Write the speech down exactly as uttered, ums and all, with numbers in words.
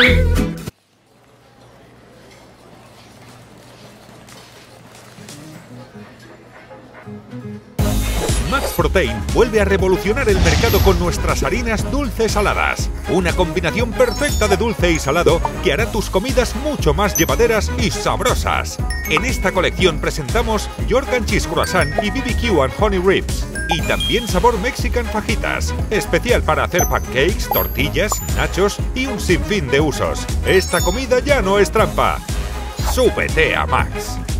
Max Protein vuelve a revolucionar el mercado con nuestras harinas dulces saladas. Una combinación perfecta de dulce y salado que hará tus comidas mucho más llevaderas y sabrosas. En esta colección presentamos York and Cheese Croissant y B B Q and Honey Ribs. Y también sabor Mexican Fajitas, especial para hacer pancakes, tortillas, nachos y un sinfín de usos. Esta comida ya no es trampa. ¡Súbete a Max!